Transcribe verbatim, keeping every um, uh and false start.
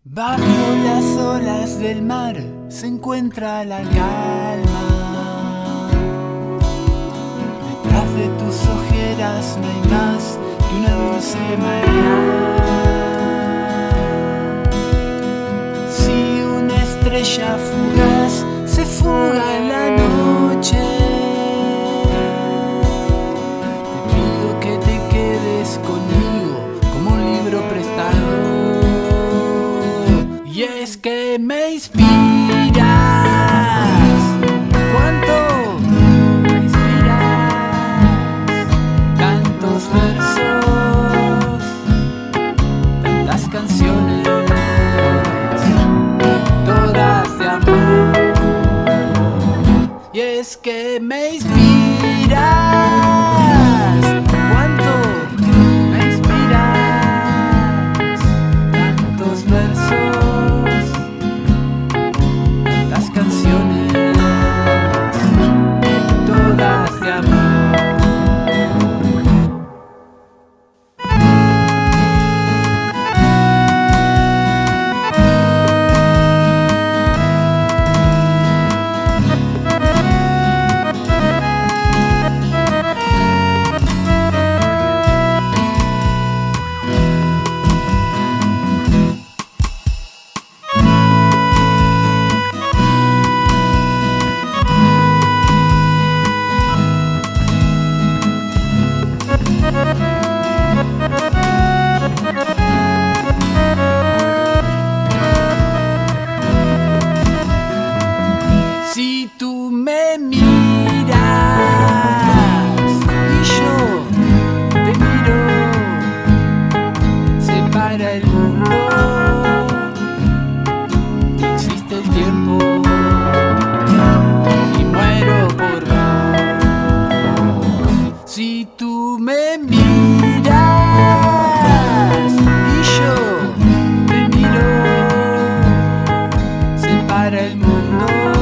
Bajo las olas del mar se encuentra la calma. Detrás de tus ojeras no hay más que una dulce marea. Si una estrella fugaz se fuga en la noche, te pido que te quedes conmigo como un libro prestado. Y es que me inspiras. ¿Cuánto me inspiras? Tantos versos, tantas canciones, todas de amor. Y es que me inspiras. ¿Cuánto me inspiras? Tantos versos, canciones, todas de amor. Si tú me miras y yo te miro, se para el mundo y existe el tiempo y muero por vos. Si tú me miras y yo te miro, se para el mundo